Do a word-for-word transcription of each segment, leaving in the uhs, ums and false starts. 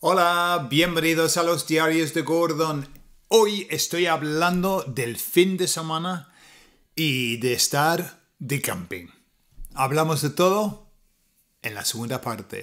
Hola, bienvenidos a los diarios de Gordon. Hoy estoy hablando del fin de semana y de estar de camping. Hablamos de todo en la segunda parte.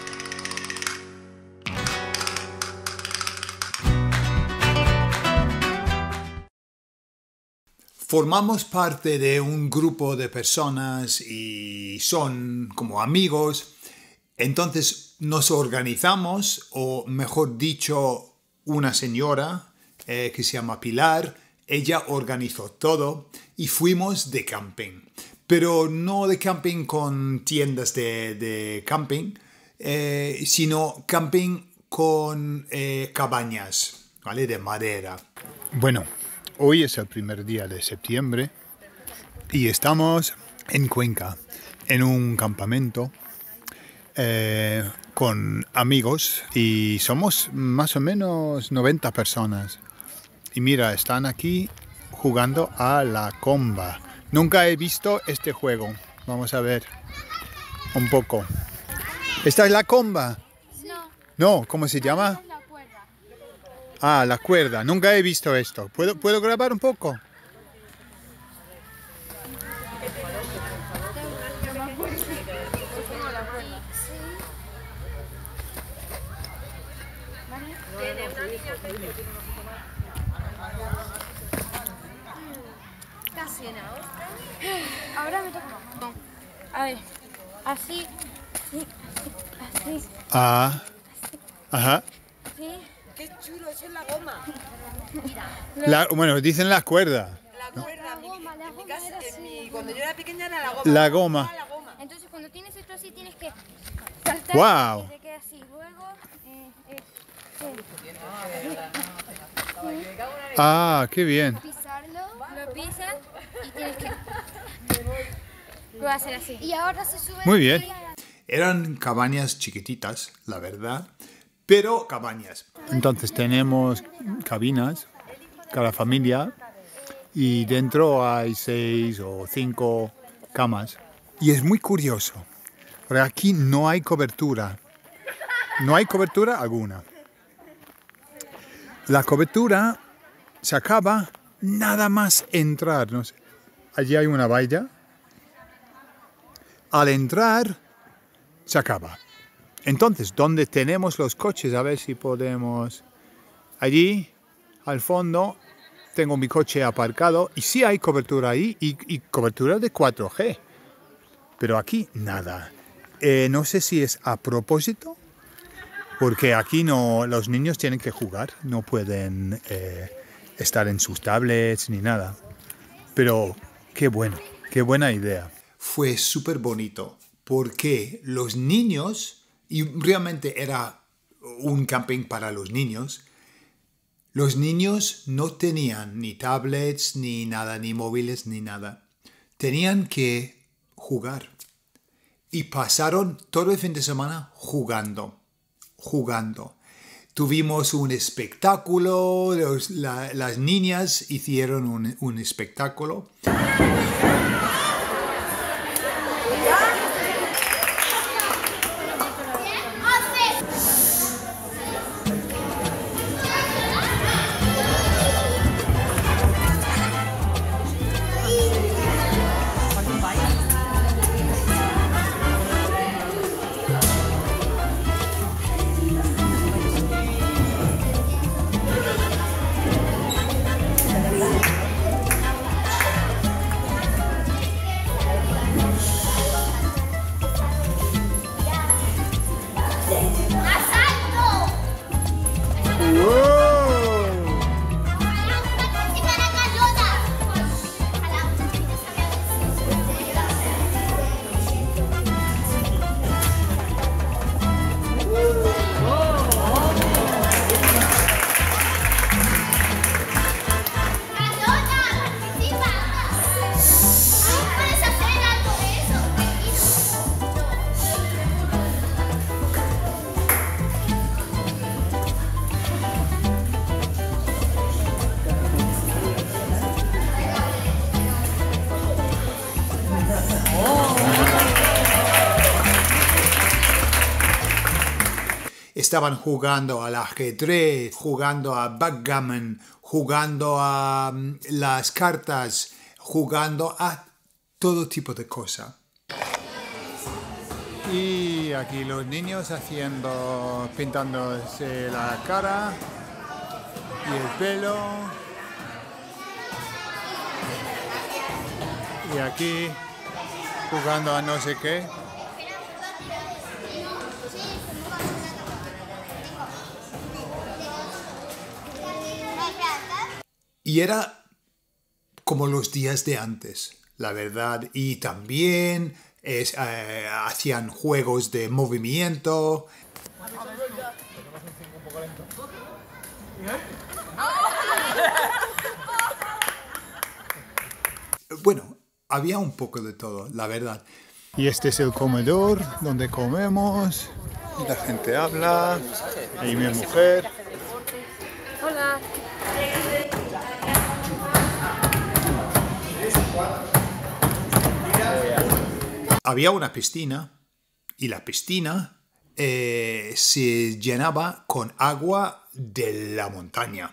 Formamos parte de un grupo de personas y son como amigos. Entonces nos organizamos, o mejor dicho, una señora eh, que se llama Pilar, ella organizó todo y fuimos de camping. Pero no de camping con tiendas de, de camping, eh, sino camping con eh, cabañas, ¿vale? De madera. Bueno, hoy es el primer día de septiembre y estamos en Cuenca, en un campamento. Eh, con amigos y somos más o menos noventa personas y mira, están aquí jugando a la comba. Nunca he visto este juego, vamos a ver un poco. ¿Esta es la comba? No. No, ¿cómo se llama? La cuerda. Ah, la cuerda, nunca he visto esto. ¿Puedo, ¿puedo grabar un poco? Casi en la otra. Ahora me toca. No. A ver, así, así, así. Ah, ajá. Sí. Qué chulo, eso es la goma. La, bueno, dicen la cuerda. La cuerda, La mi- goma, la en mi goma casa- era en así. mi- cuando yo era pequeña era la goma. La goma. La goma. Entonces cuando tienes esto así tienes que saltar Guau. y te queda así. Luego, eh, eh, Ah, qué bien. pisarlo, lo pisas y tienes que luego hacer así. Y ahora se sube. Muy bien. Eran cabañas chiquititas, la verdad, pero cabañas. Entonces tenemos cabinas, cada familia, y dentro hay seis o cinco camas. Y es muy curioso, porque aquí no hay cobertura, no hay cobertura alguna. La cobertura se acaba nada más entrar. No sé. Allí hay una valla. Al entrar se acaba. Entonces, ¿dónde tenemos los coches? A ver si podemos... Allí, al fondo, tengo mi coche aparcado y sí hay cobertura ahí y, y cobertura de cuatro G. Pero aquí nada. Eh, no sé si es a propósito, porque aquí no, los niños tienen que jugar, no pueden eh, estar en sus tablets ni nada. Pero qué bueno, qué buena idea. Fue súper bonito, porque los niños, y realmente era un camping para los niños, los niños no tenían ni tablets, ni nada, ni móviles, ni nada. Tenían que jugar. Y pasaron todo el fin de semana jugando, jugando. Tuvimos un espectáculo, los, la, las niñas hicieron un, un espectáculo. estaban jugando al ajedrez, jugando a backgammon, jugando a um, las cartas, jugando a todo tipo de cosas. Y aquí los niños haciendo, pintándose la cara y el pelo. Y aquí jugando a no sé qué. Y era como los días de antes, la verdad. Y también es, eh, hacían juegos de movimiento. Bueno, había un poco de todo, la verdad. Y este es el comedor donde comemos. La gente habla. Ahí mi mujer. Hola. Había una piscina y la piscina eh, se llenaba con agua de la montaña.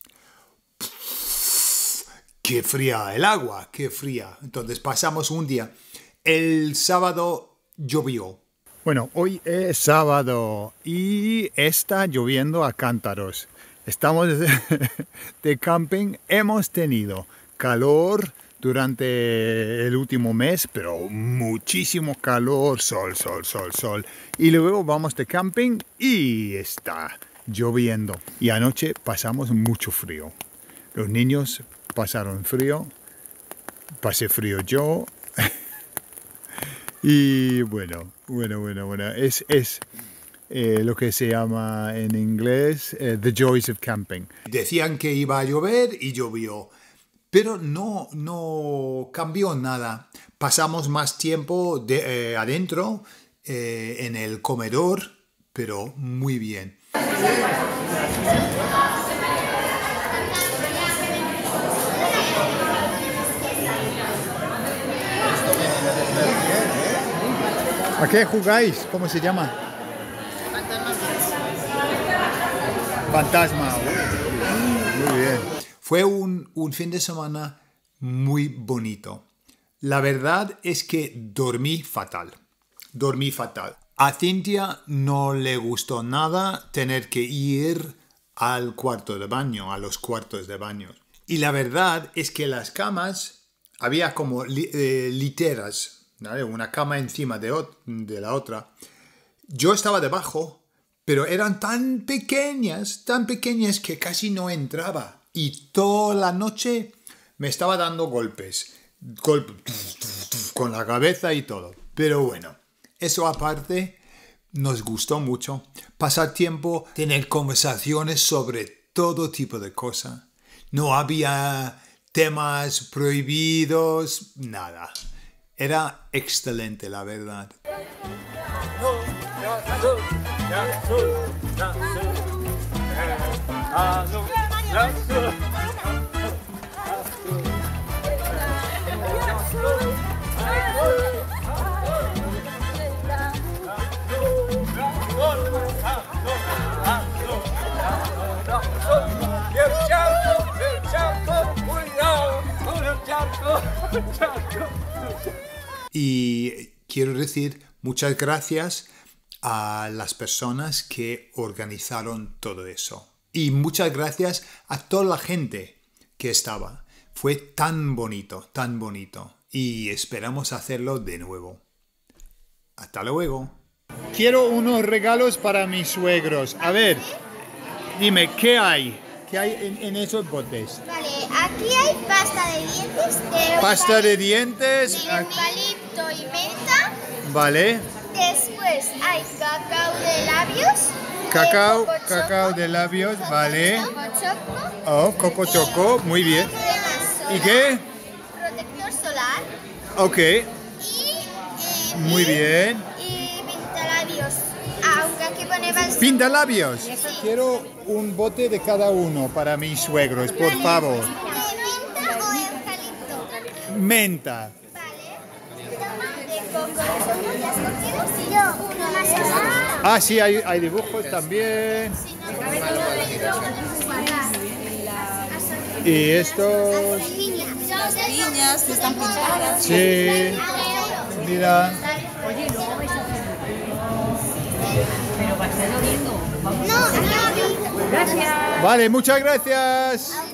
¡Qué fría el agua! ¡Qué fría! Entonces pasamos un día. El sábado llovió. Bueno, hoy es sábado y está lloviendo a cántaros. Estamos de camping. Hemos tenido calor durante el último mes, pero muchísimo calor, sol, sol, sol, sol. Y luego vamos de camping y está lloviendo. Y anoche pasamos mucho frío. Los niños pasaron frío, pasé frío yo. Y bueno, bueno, bueno, bueno, es, es eh, lo que se llama en inglés eh, The Joys of Camping. Decían que iba a llover y llovió. Pero no, no cambió nada. Pasamos más tiempo de, eh, adentro, eh, en el comedor, pero muy bien. ¿A qué jugáis? ¿Cómo se llama? Fantasma. Muy bien. Fue un, un fin de semana muy bonito. La verdad es que dormí fatal. Dormí fatal. A Cintia no le gustó nada tener que ir al cuarto de baño, a los cuartos de baño. Y la verdad es que las camas, había como li, eh, literas, ¿vale? Una cama encima de, de la otra. Yo estaba debajo, pero eran tan pequeñas, tan pequeñas que casi no entraba. Y toda la noche me estaba dando golpes, golpes con la cabeza y todo. Pero bueno, eso aparte, nos gustó mucho. Pasar tiempo, tener conversaciones sobre todo tipo de cosas. No había temas prohibidos, nada. Era excelente, la verdad. Y quiero decir muchas gracias a las personas que organizaron todo eso. Y muchas gracias a toda la gente que estaba. Fue tan bonito, tan bonito. Y esperamos hacerlo de nuevo. Hasta luego. Quiero unos regalos para mis suegros. A ver, dime, ¿qué hay? ¿Qué hay en, en esos botes? Vale, aquí hay pasta de dientes. De Pasta de dientes. De eucalipto y menta. Vale. Después hay cacao de labios. Cacao, de coco cacao choco, de labios, vale. Coco choco. Oh, coco choco, muy bien. ¿Y qué? Protector solar. Ok, Y, eh, muy y, bien. Y pintalabios. Aunque aquí pone bastante. Pintalabios. Sí. Quiero un bote de cada uno para mis suegros, por favor. ¿De menta o eucalipto? Menta. Vale. Toma de coco. ¿Has cogido? Sí. Yo, uno más. Ah, sí, hay, hay dibujos también. Y estos... Niñas que están pintadas. Sí, mira. No, no, Vale, muchas gracias.